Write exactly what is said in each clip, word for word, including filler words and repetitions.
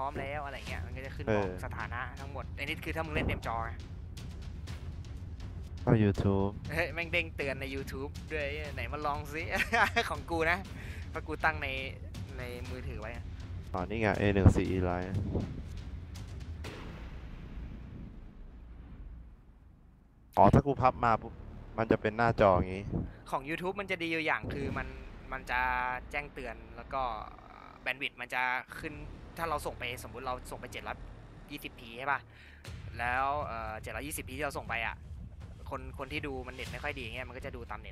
มแล้วอะไรเงี้ยมันก็จะขึ้นบอกสถานะทั้งหมดอันนี้คือถ้ามึงเล่นเต็มจอเข้า YouTube เฮ้ยแม่งเด้งเตือนใน YouTube ด้วยไหนมาลองซิ ของกูนะเพราะกูตั้งในในมือถือไว้อ๋อนี่ไง เอ หนึ่ง สี่ Lite อ๋อถ้ากูพับมาปุ๊บมันจะเป็นหน้าจออย่างงี้ของ YouTube มันจะดีอยู่อย่างคือมันมันจะแจ้งเตือนแล้วก็แบนด์วิดต์มันจะขึ้นถ้าเราส่งไปสมมุติเราส่งไปเจ็ดร้อยยี่สิบพีใช่ป่ะแล้วเอ่อเจ็ดร้อยยี่สิบพีที่เราส่งไปอ่ะคนคนที่ดูมันเน็ตไม่ค่อยดีเงี้ยมันก็จะดูตามเน็ต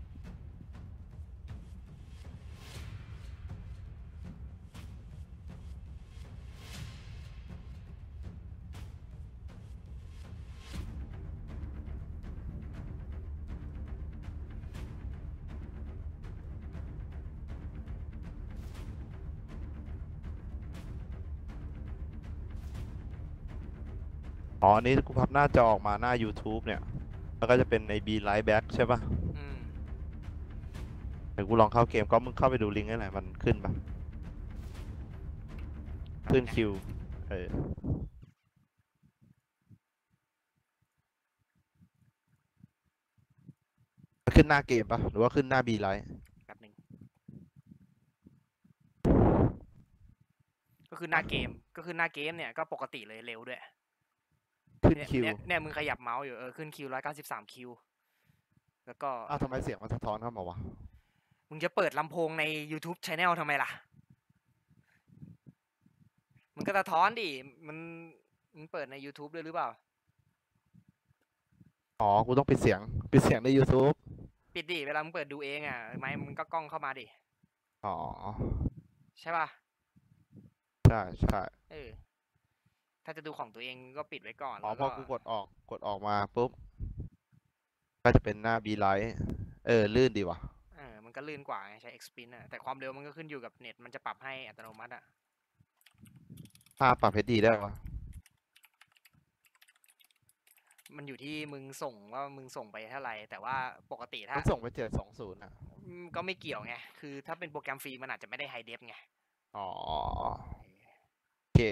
อ๋ออันนี้กูพับหน้าจอออกมาหน้า YouTube เนี่ยแล้วก็จะเป็นใน B Live Back ใช่ปะเดี๋ยวกูลองเข้าเกมก็มึงเข้าไปดูลิงก์ให้หน่อยมันขึ้นปะขึ้นคิวเออขึ้นหน้าเกมปะหรือว่าขึ้นหน้า B Live แป๊บนึงก็คือหน้าเกมก็คือหน้าเกมเนี่ยก็ปกติเลยเร็วด้วยขึ้นคิวเนี่ยเนี่ยมึงขยับเมาส์อยู่เออขึ้นคิวร้อยเก้าสิบสามคิวแล้วก็อ้าวทำไมเสียงมันสะท้อนเข้ามาวะมึงจะเปิดลำโพงใน YouTube Channel ทำไมล่ะมันก็สะท้อนดิมันมึงเปิดใน YouTube ด้วยหรือเปล่าอ๋อกูต้องปิดเสียงปิดเสียงใน YouTube ปิดดิเวลามึงเปิดดูเองอ่ะไมค์มึงก็กล้องเข้ามาดิอ๋อใช่ป่ะใช่ใช่เออถ้าจะดูของตัวเองก็ปิดไว้ก่อนอ๋อแล้วก็พอกูกดออกกดออกมาปุ๊บก็จะเป็นหน้า B Live เออลื่นดีว่ะเออมันก็ลื่นกว่าใช้ Xprint อ่ะแต่ความเร็วมันก็ขึ้นอยู่กับเน็ตมันจะปรับให้อัตโนมัติอ่ะภาพปรับ เอช ดี ได้ปะมันอยู่ที่มึงส่งว่ามึงส่งไปเท่าไหร่แต่ว่าปกติถ้ามันส่งไปเจ็ดสองศูนย์อ่ะก็ไม่เกี่ยวไงคือถ้าเป็นโปรแกรมฟรีมันอาจจะไม่ได้ไฮเดฟไงอ๋อโอเค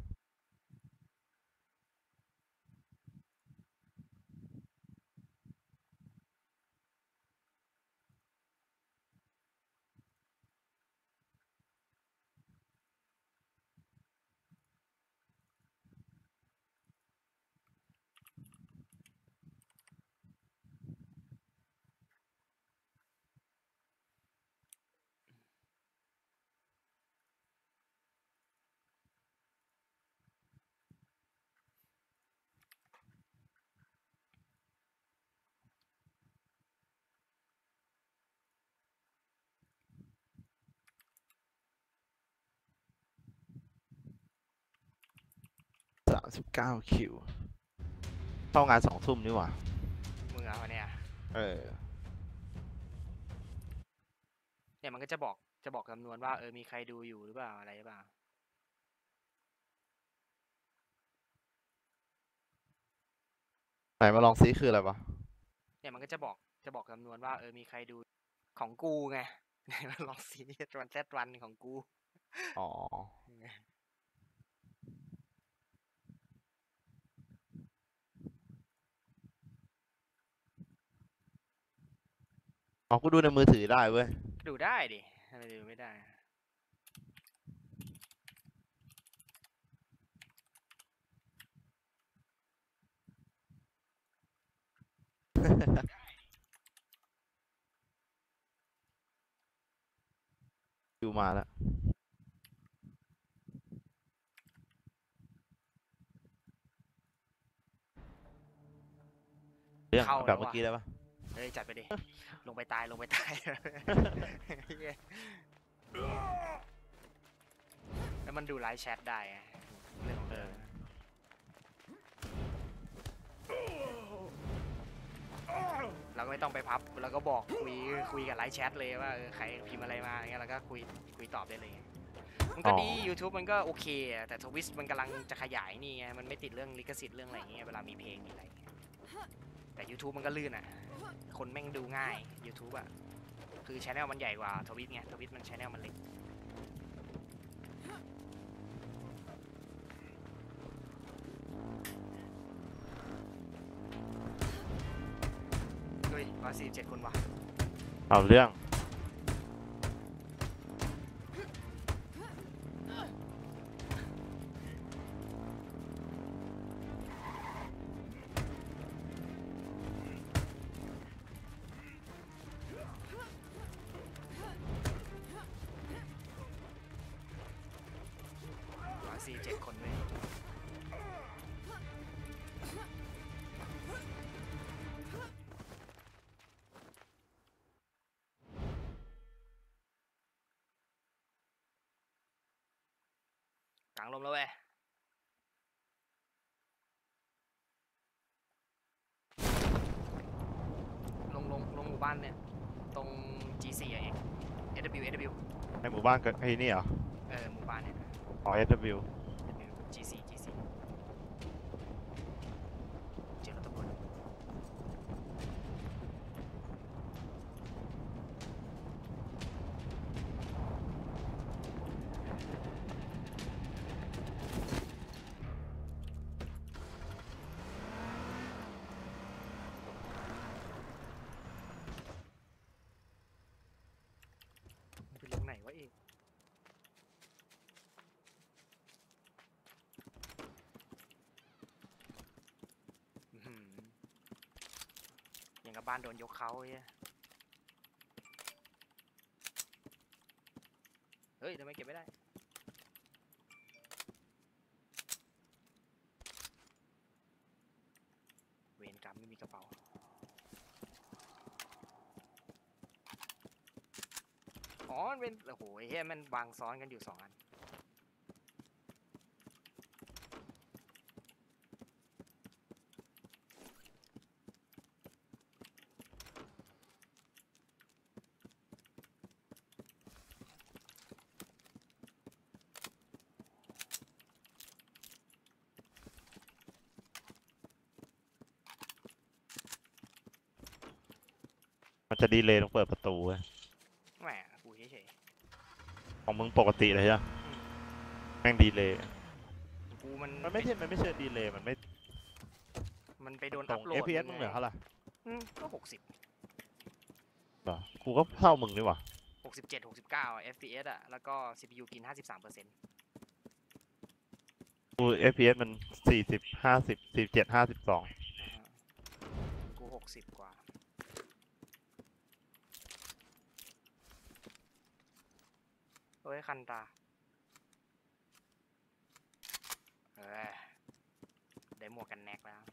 สามสิบเก้าคิวเข้างานสองทุ่มนี่หว่ามึงเอาเนี่ยเออเนี่ยมันก็จะบอกจะบอกจำนวนว่าเออมีใครดูอยู่หรือเปล่าอะไรหรือเปล่าไหนมาลองซิคืออะไรวะเนี่ยมันก็จะบอกจะบอกจำนวนว่าเออมีใครดูของกูไงไหนมาลองซีวันแซดวันของกูอ๋ออ๋อกูดูในมือถือได้เว้ยดูได้ดิทำไมดูไม่ได้คิวมาแล้วเรื่องแบบเมื่อกี้ได้ปะเฮ้ยจัดไปดิลงไปตายลงไปตายแล้วมันดูไลฟ์แชทได้เรื่องของเออเราก็ไม่ต้องไปพับเราก็บอกคุยคุยกับไลฟ์แชทเลยว่าใครพิมพ์อะไรมาอย่างเงี้ยเราก็คุยคุยตอบได้เลยมันก็ดี YouTube มันก็โอเคแต่ทวิสมันกำลังจะขยายนี่ไงมันไม่ติดเรื่องลิขสิทธิ์เรื่องอะไรเงี้ยเวลามีเพลงมีอะไรแต่ YouTube มันก็ลื่นอ่ะคนแม่งดูง่าย YouTube อ่ะคือช anel มันใหญ่กว่าทวิตไงทวิตมันช anel มันเล็กร้อยสี่สิบเจ็ดคนว่ะเอาเรื่องร้อยสี่สิบเจ็ดคนเว้ยกลางลมแล้วเว้ยลงลงลงหมู่บ้านเนี่ยตรง จี โฟร์ อ่ะเอง เอ ดับเบิลยู เอ ดับเบิลยูในหมู่บ้านกับไอ้นี่เหรอเออหมู่บ้านเนี่ยอ๋อ เอส ดับเบิลยูจี โฟร์ จี โฟร์ เจอรถตำรวจมันเป็นลงไหนวะเองอื้อหืออย่างกับบ้านโดนยกเขาไอ้เหี้ยเฮ้ยทำไมเก็บไม่ได้เวรกรรมไม่มีกระเป๋าอ๋อมันเป็นโอ้โหไอ้เหี้ยมันวางซ้อนกันอยู่สองอันมันจะดีเลย์ต้องเปิดประตูเว้ยแหมกูเฉยของมึงปกติเลยใช่ไหมๆอืมแม่งดีเลย์กูมันมันไม่ใช่มันไม่ใช่ดีเลย์มันไม่มันไปโดนตรอังพโหลดเอฟ พี เอส มึงเหลือเท่าไหร่อืมก็หกสิบเหรอกูก็เท่ามึงนี่หว่าหกสิบเจ็ดหกสิบเก้า เอฟ พี เอส อ่ะแล้วก็ ซี พี ยู กินห้าสิบสามเปอร์เซ็นต์กู เอฟ พี เอส มันสี่สิบห้าสิบสี่สิบเจ็ดห้าสิบสองกูหกสิบกว่าเฮ้ยคันตาเออได้หมวกกันแน็กแล้ว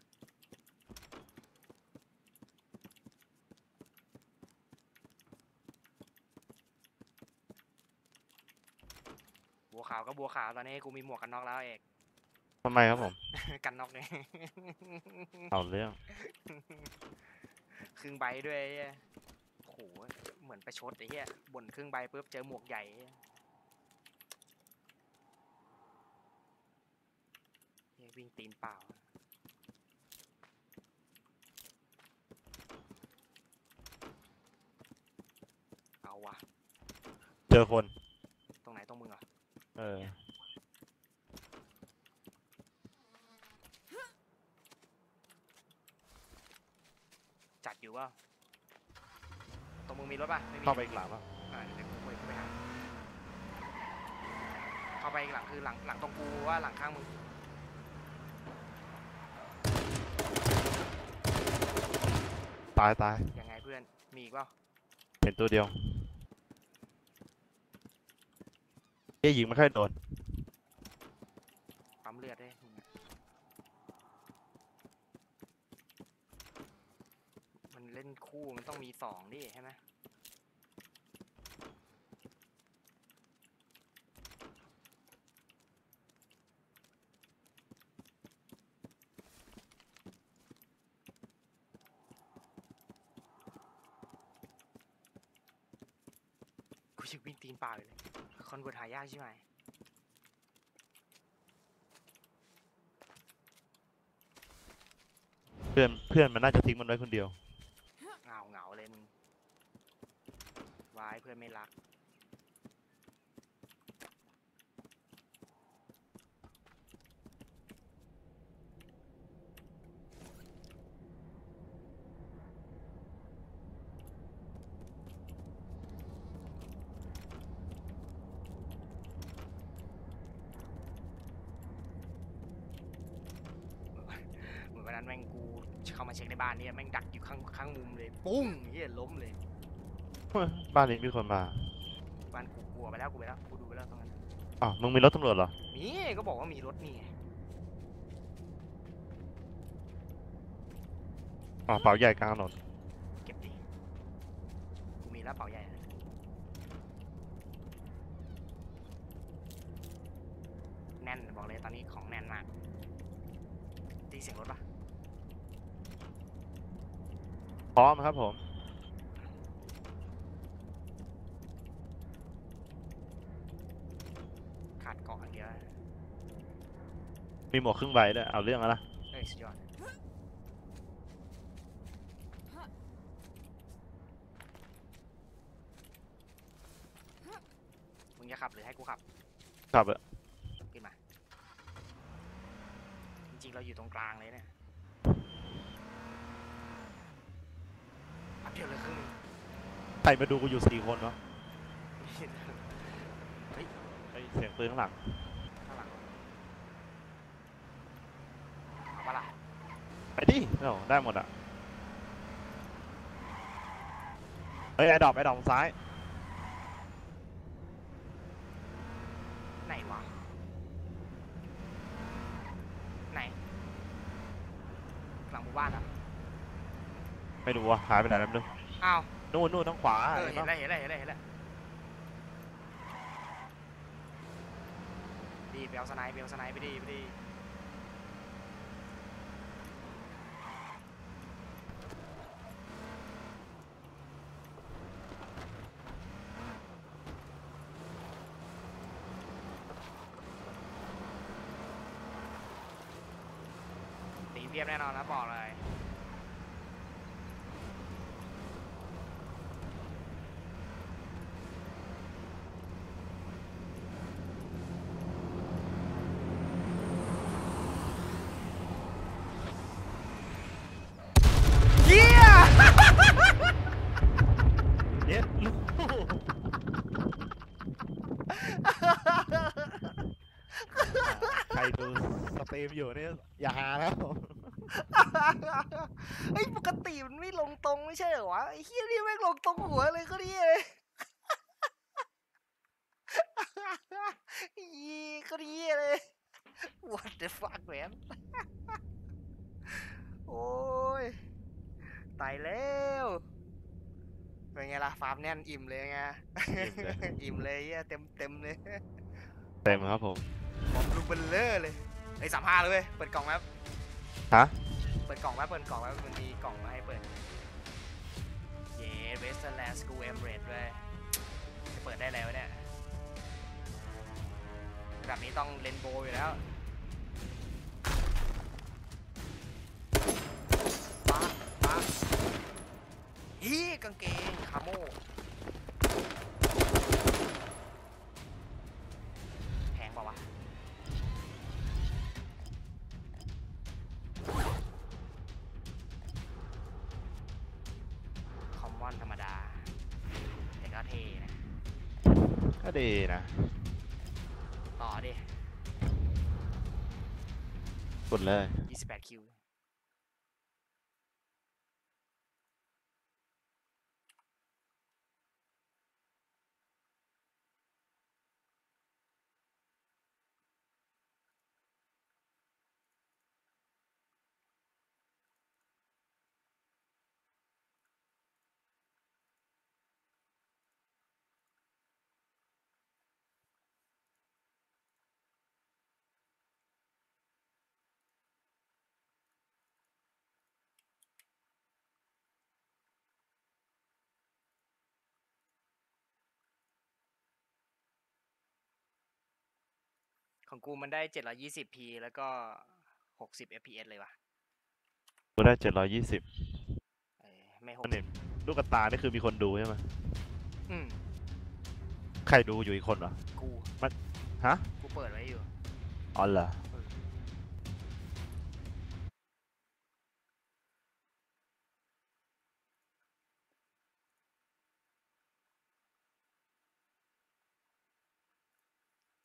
บัวขาวก็บัวขาวตอนนี้กูมีหมวกกันน็อกแล้วเอกทำไมครับผมกันน็อกเนี่ยเอาเรื่องครึ่งใบด้วยไอ้เหี้ยโอ้โหเหมือนประชดไอ้เหี้ยบ่นครึ่งใบปุ๊บเจอหมวกใหญ่ไอ้เหี้ยเหี้ยวิ่งตีนเปล่าเอาวะเจอคนตรงไหนตรงมึงเหรอเออจัดอยู่ว่าตรงมึงมีรถป่ะไม่มีเข้าไปอีกหลังแล้วอ่าเดี๋ยวกูไปกูไปหาเข้าไปอีกหลังคือหลังหลังตรงกูว่าหลังข้างมึงตายตายยังไงเพื่อนมีอีกเปล่าเห็นตัวเดียวเอ้ยยิงไม่ค่อยโดนปั๊มเลือดได้มึงอะมันเล่นคู่มันต้องมีสองดิใช่ไหมกูยังวิ่งตีนเปล่าอยู่เลยคอนเวิร์ตหายากใช่ไหมเพื่อนเพื่อนมันน่าจะทิ้งมันไว้คนเดียวเหงาเหงาเลยมึงวายเพื่อนไม่รักนั้นแม่งกูเข้ามาเช็คในบ้านเนี่ยแม่งดักอยู่ข้างข้างมุมเลยปุ้งเฮียล้มเลยบ้านนี้มีคนมาบ้านกูกลัวไปแล้วกูไปแล้วกูดูไปแล้วตรงนั้นอ๋อมึงมีรถตำรวจเหรอมีก็บอกว่ามีรถนี่ไงอ๋อเป๋าใหญ่กลางถนนเก็บดิกูมีแล้วเป๋าใหญ่นะแน่นบอกเลยตอนนี้ของแน่นมากตีเสียงรถปะพร้อมครับผมขาดเกาะอันเดียวมีหมวกครึ่งใบด้วยเอาเรื่องแล้วนะเฮ้ยสุดยอดมึงจะขับหรือให้กูขับครับอะขึ้นมาจริงๆเราอยู่ตรงกลางเลยเนี่ยอัพเดียวเลยครึ่งใครมาดูกูอยู่สี่คนเนาะเฮ้ยไอเสียงปืนข้างหลังข้างหลังเอาปะล่ะไปดิโอ้ได้หมดอ่ะ เฮ้ยไอ้ดอกไอ้ดอกซ้ายไหนวะไหนหลังหมู่บ้านอ่ะไม่รู้ว่ะหายไปไหนแล้วไม่รู้อ้าวนู่นนู่นทางขวาเออเห็เห็นนปะแล้วเห็นแล้วเห็นแล้วเห็นแล้วดีเบลสไนป์เบลสไนป์ไปดีไปดีตีเพียบแน่นอนนะบอกเลยเฮียเย็ดลูกใครดูสตรีมอยู่นี่อย่าหาแล้วไอ้ยปกติมันไม่ลงตรงไม่ใช่เหรอวะไอ้เฮียนี่แม่งลงตรงหัวเลยก็ดีเลยยีก็ดีเลย what the fuck man โอ้ยตายแล้วเป็นไงล่ะฟาร์มแน่นอิ่มเลยไง อิ่มเลยเฮียเต็มเต็มเลยเต็มครับผมบอมลูกเบลเลอร์เลยไอ้สามห้าเลยเว้ยเปิดกล่องแป๊บฮะเปิดกล่องแป๊บเปิดกล่องแป๊บมันมีกล่องมาให้เปิดเย้เวสเทิร์นแลนด์สกูเอมเรดด้วยจะเปิดได้แล้วเนี่ยแบบนี้ต้องเลนโบอยู่แล้วป้าป้าฮีกางเกงคาโม่แพงเปล่าวะคอมมอนธรรมดาแต่ก็เท่นะก็ดีนะต่อดิกดเลยยี่สิบแปดคิวของกูมันได้ เจ็ดร้อยยี่สิบพี แล้วก็ หกสิบ เอฟ พี เอส เลยว่ะกูได้เจ็ดร้อยยี่สิบเออไม่หมักนเห็นลูกกระตานี่คือมีคนดูใช่ไหมอืมใครดูอยู่อีกคนเหรอกูฮะกูเปิดไว้อยู่อ๋อเหรอ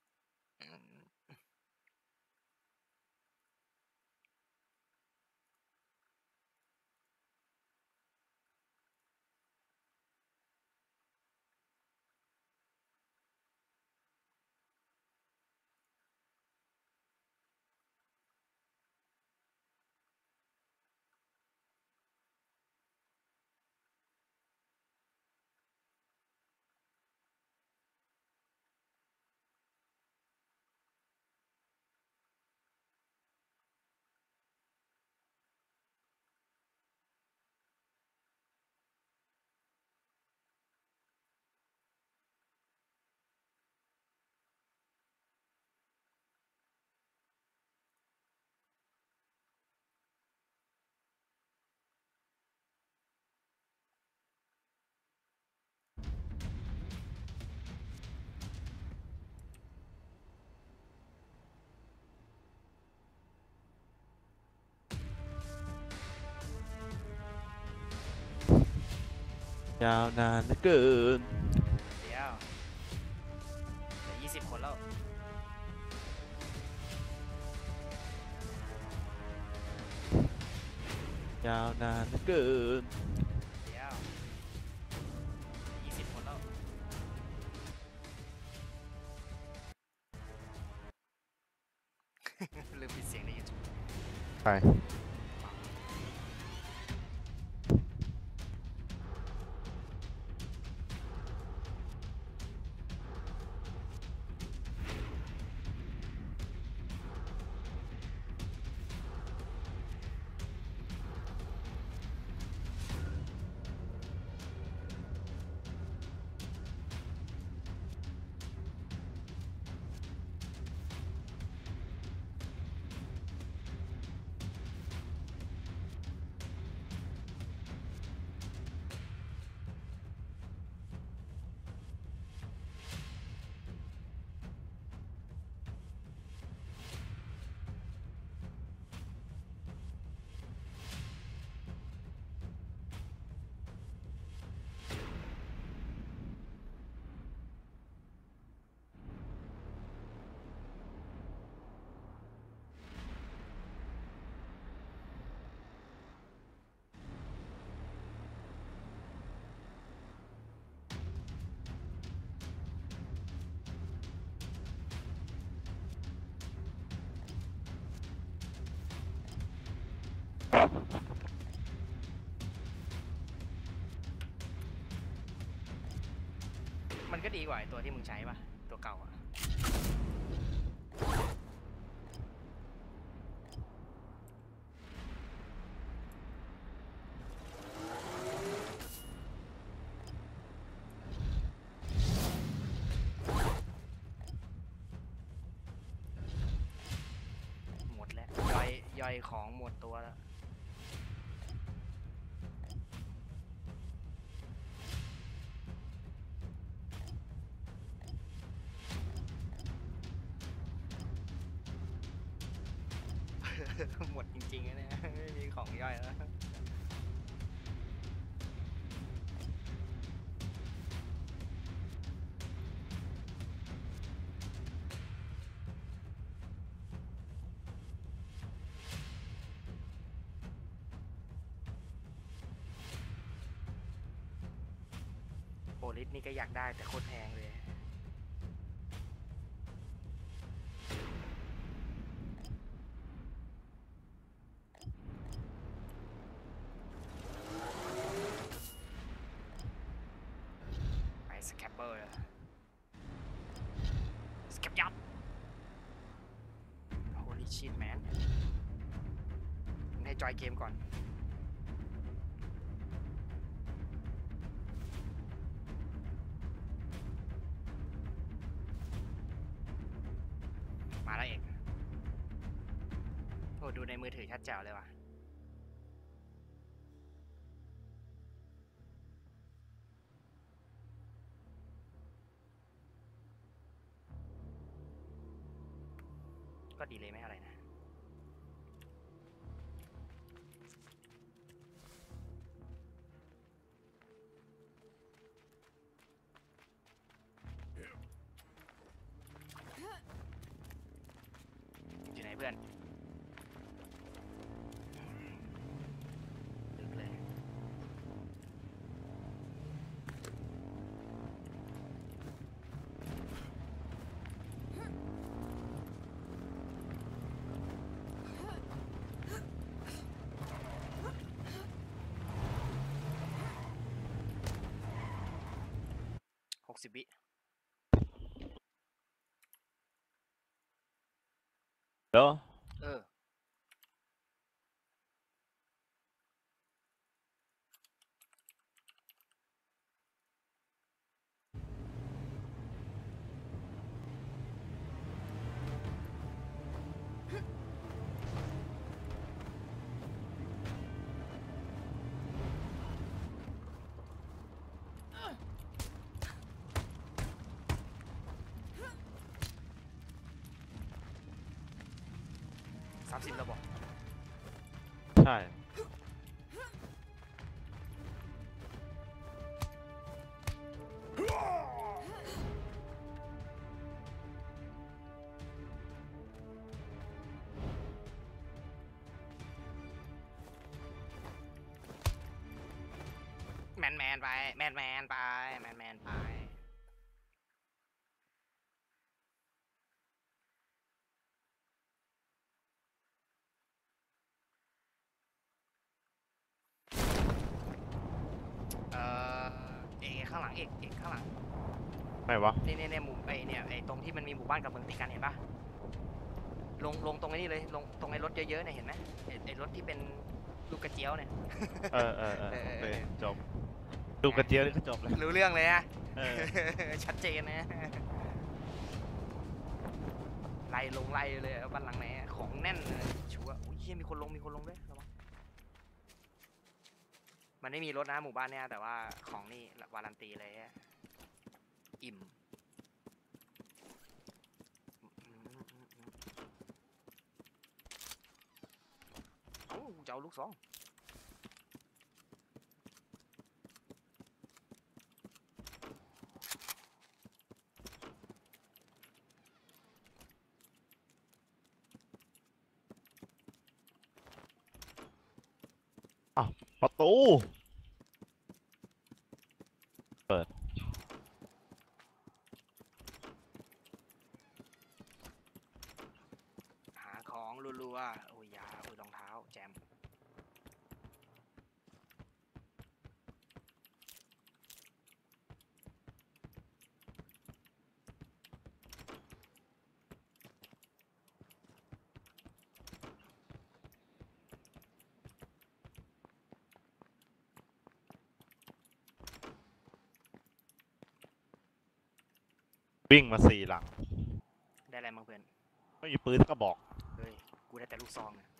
อืมยาวนานเหลือเกินเดี๋ยวเหลือยี่สิบคนแล้วยาวนานเหลือเกินเดี๋ยวยี่สิบคนแล้ว ลืมปิดเสียงใน YouTube ไปมันก็ดีกว่าไอ้ตัวที่มึงใช้ป่ะ ตัวเก่าอะ หมดแล้ว ย่อยย่อยของหมดตัวแล้ว หมดจริงๆนะเนี่ย ไม่มีของย่อยแล้ว โอลิสนี่ก็อยากได้แต่โคตรแพงเลย ไปสแคปเปอร์เลยสแคปยับ Holy shit man ให้จอยเกมก่อน มาแล้วเองโอ้ดูในมือถือชัดแจ๋วเลยว่ะ ก็ดีเลยไม่อะไรนะ อยู่ไหนเพื่อนลึกเลย หกสิบวิเดี๋ยวเออ สามสิบแล้วบอกใช่นแมนไปแมนแมนไปแมนแมนไปเอ่อเอกข้างหลังเอกเอกข้างหลังไหนวะเนี่ยเนี่ยเนี่ยหมู่ไอเนี่ยไอตรงที่มันมีหมู่บ้านกับเมืองติดกันเห็นปะลงลงตรงไอ้นี่เลยลงตรงไอ้รถเยอะๆเนี่ยเห็นไหมไอไอรถที่เป็นลูกกระเจียวเนี่ยเออเออเออเออโอเคเออจบดูกระเจียวนี่ก็จบเลยรู้เรื่องเลยอะเออชัดเจนนะไล่ลงไล่เลยบ้านหลังไหนอะของแน่นเลยชัวร์อุ้ยเฮียมีคนลงมีคนลงด้วยระวังมันไม่มีรถนะหมู่บ้านเนี่ยแต่ว่าของนี่วารันตีเลยอะอิ่มอืมอืมอืมอืมเอ้าจะเอาลูกสองประตู เปิดหาของรัวๆโอ้ยยาโอ้ยรองเท้าแจมวิ่งมาสี่หลังได้อะไรบ้างเพื่อนไม่มีปืนสักกระบอกเฮ้ยกูได้แต่ลูกซองเนี่ย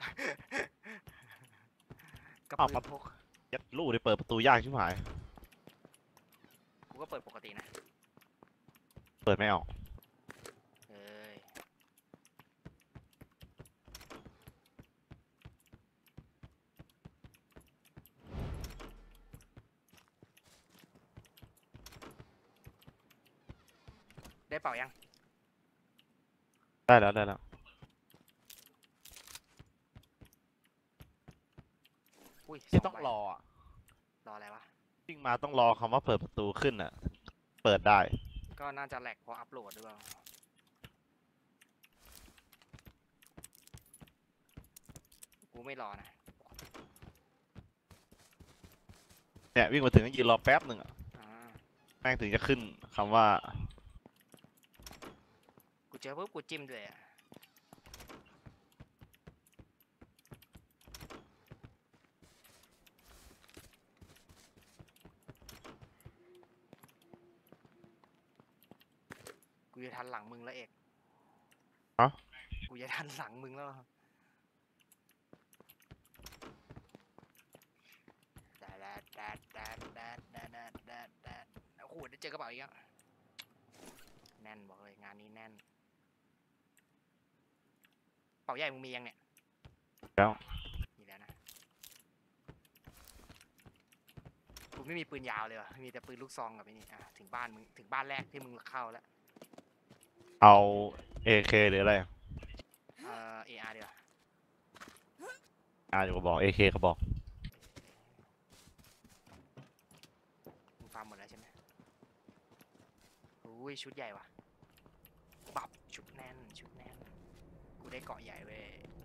กระอ้าวปืปั๊นบพกยัดลูกได้เปิดประตูยากชิบหายกูก็เปิดปกตินะเปิดไม่ออกเอ้ยได้เป่ายังได้แล้วได้แล้วอุ้ยที่สต้องใบรออ่ะรออะไรวะวิ่งมาต้องรอคำว่าเปิดประตูขึ้นอ่ะ เปิดได้ก็น่าจะแหลกเพราะอัพโหลดหรือเปล่ากูไม่รอนะเนี่ยวิ่งมาถึงก็ยืนรอแป๊บหนึ่งอ่ะอ่าแม่งถึงจะขึ้นคำว่ากูเจอปุ๊บกูจิ้มด้วยอะกูจะทันหลังมึงแล้วเอกฮะกูจะทันหลังมึงแล้วแดดแดดแดดแดดแดดแดดแดดแดดแดดโอ้โหได้เจอกระเป๋าอีกแล้วแน่นบอกเลยงานนี้แน่นเป๋าใหญ่มึงมียังเนี่ยแล้วมีแล้วนะกูไม่มีปืนยาวเลยว่ะมีแต่ปืนลูกซองกับไอ้นี่อ่ะถึงบ้านมึงถึงบ้านแรกที่มึงเข้าแล้วเอา เอ เค หรืออะไรเอ่อ เอ อาร์ ดีกว่าอ่าอยู่ก็บอก เอ เค ก็บอกมึงฟาร์มหมดแล้วใช่ไหมอุ้ยชุดใหญ่ว่ะปับชุดแน่นชุดแน่นกูได้เกาะใหญ่เว้ย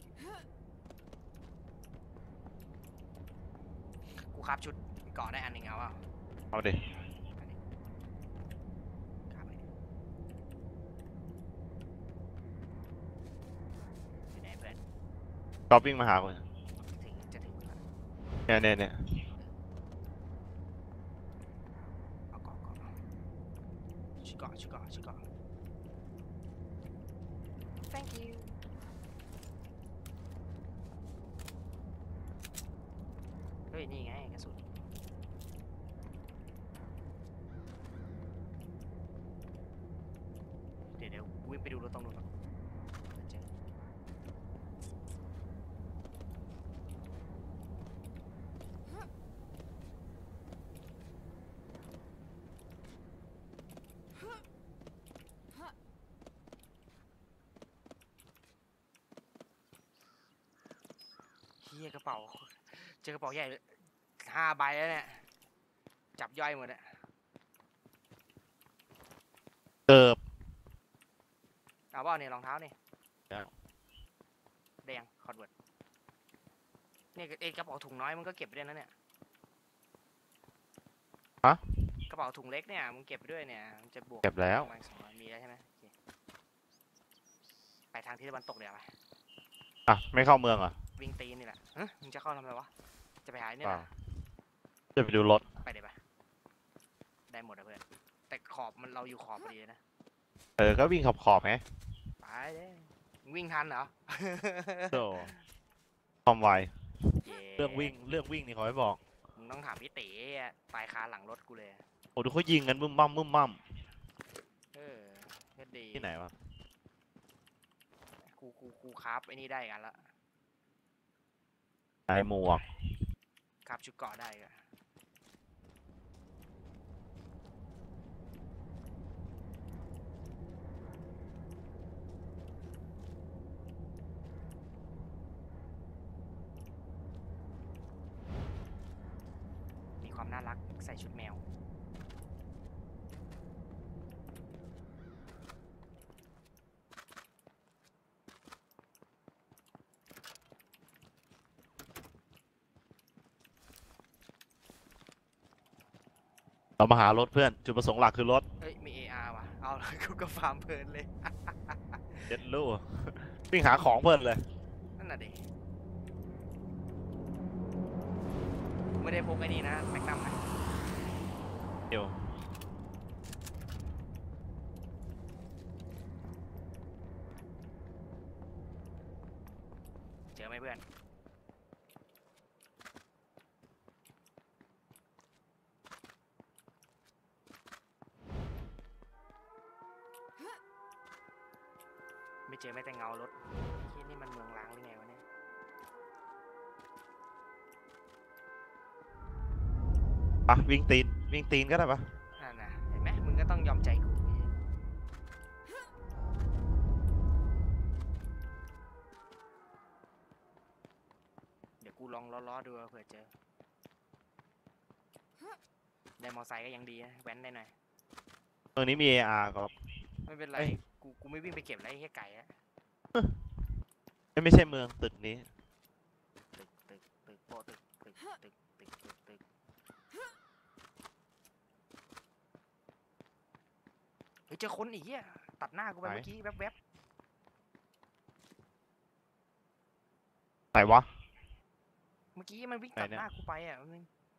กูครับชุดเกาะได้อันหนึ่งเอาเปล่าเอาดิครับไปดิอยู่ไหนเพื่อนก็วิ่งมาหาคนถึงจะถึงมึงแล้วเนี่ยเนี่ยเนี่ยเอาเกาะเกาะชุดเกาะชุดเกาะชุดเกาะ thank you เฮ้ยนี่ไงกระสุนเดี๋ยวเดี๋ยววิ่งไปดูรถตรงนู้นก่อนเจอเฮียกระเป๋าเจอกระเป๋าใหญ่ห้าใบแล้วเนี่ยจับย่อยหมดอะเกิบเอาเปล่าเนี่ยรองเท้านี่เอาแดงคอร์ดเวิร์ดเนี่ยเอกระเป๋าถุงน้อยมึงก็เก็บไปด้วยนะเนี่ยฮะกระเป๋าถุงเล็กเนี่ยมึงเก็บไปด้วยเนี่ยมันจะบวกเก็บแล้วประมาณสองร้อยมีแล้วใช่ไหมโอเคไปทางทิศตะวันตกเดี๋ยวไปอ่ะไม่เข้าเมืองเหรอ่ะวิ่งตีนนี่แหละฮะมึงจะเข้าทำไมวะจะไปหาไอ้เนี่ยเปแหล่าละจะไปดูรถไปเดี๋ยวไปได้หมดอะเพื่อนแต่ขอบมันเราอยู่ขอบพอดีเลยนะเออก็วิ่งขอบขอบๆไงไปเด้มึงวิ่งทันเหรอโธ่ความไวเย้เรื่องวิ่งเรื่องวิ่งนี่ขอให้บอกมึงต้องถามพี่เต๋อะตายคาหลังรถกูเลยโอ้ดูเขายิงกันบึ้มบั้มบึ้มบั้มเออก็ดีที่ไหนวะกูกูกูครับไอ้นี่ได้กันละไอ้หมวกครับชุดเกราะได้ก็มีความน่ารักใส่ชุดแมวเรามาหารถเพื่อนจุดประสงค์หลักคือรถเฮ้ยมี เอ อาร์ ว่ะเอาละ กูก็ฟาร์มเพลินเลยเจ็ดลูก วิ่งหาของเพื่อนเลยนั่นน่ะดิไม่ได้พกไอ้นี่นะแม็กนัมนะเดี๋ยวเจอไหมเพื่อนไม่เจอแม้แต่เงารถที่นี่มันเมืองล้างหรือไงวะเนี่ยปะวิ่งตีนวิ่งตีนก็ได้ปะนั่นนะเห็นไหมมึงก็ต้องยอมใจกูเดี๋ยวกูลองล้อๆดูเผื่อเจอได้มอไซค์ก็ยังดีนะแว้นได้หน่อยเมืองนี้มี เอ อาร์ ก็ไม่เป็นไรเอ้ยกูกูไม่วิ่งไปเก็บไรแค่ไก่อะไม่ไม่ใช่เมืองตึกนี้ตึกตึกตึกโปะตึกตึกตึกตึกตึกตึกเฮ้ยเจอคนอีกอ่ะตัดหน้ากูไปไหนเมื่อกี้แวบไหนวะๆเมื่อกี้มันวิ่งไหนตัดเนี่ยหน้ากูไปอ่ะมึง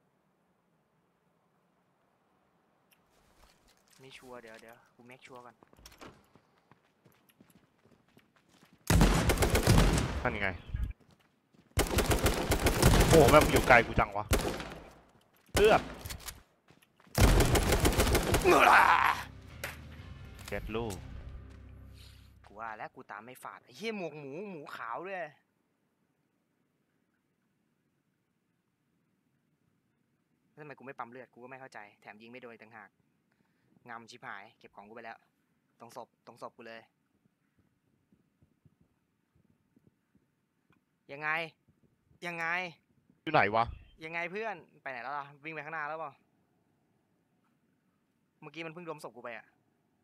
ไม่ชัวร์เดี๋ยวเดี๋ยวกูเมคชัวร์ก่อนนั่นยังไง โอ้โหแม่งอยู่ไกลกูจังวะเลือดเจ็ดลูกกูว่าแล้วกูตามไม่ฝาดไอ้เหี้ยหมวกหมูหมูขาวด้วยแล้วทำไมกูไม่ปั๊มเลือดกูก็ไม่เข้าใจแถมยิงไม่โดนอีกต่างหากงำชิบหายเก็บของกูไปแล้วตรงศพตรงศพกูเลยยังไงยังไงอยู่ไหนวะยังไงเพื่อนไปไหนแล้วล่ะวิ่งไปข้างหน้าแล้วเปล่าเมื่อกี้มันเพิ่งรวมศพกูไปอะ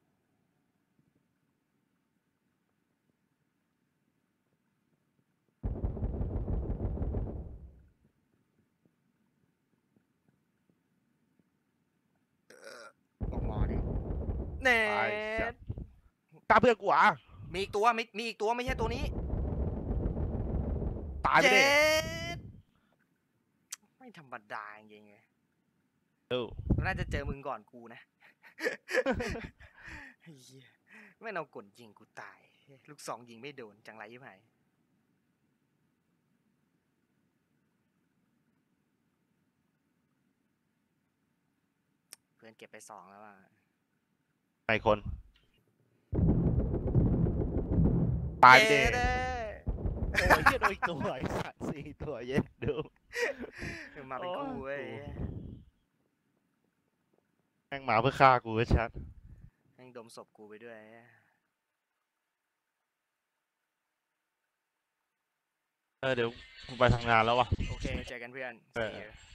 บอกหมอดิเน็ไอ้สัตตว์ กล้าเพื่อนกูอ่ะมีอีกตัวมีมีอีกตัวไม่ใช่ตัวนี้ตายไปเจ็ดิดไม่ธรรมดาจริงๆเลยเออน่าจะเจอมึงก่อนกูนะ เฮียไม่เอากดยิงกูตาย ลูกสองยิงไม่โดนจังไรยี่ไหมเพื่อนเก็บไปสองแล้วอ่ะไอคน ตายไปดิเด้โอ้ยเหี้ยโดนอีกตัวไอ้สัตว์สี่ตัวเย็ดดูเออมาเป็นคู่เว้ยแม่งมาเพื่อฆ่ากูชัดแม่งดมศพกูไปด้วยเออเดี๋ยวกูไปทำงานแล้ววะโอเคเจอกันเพื่อนเออ See you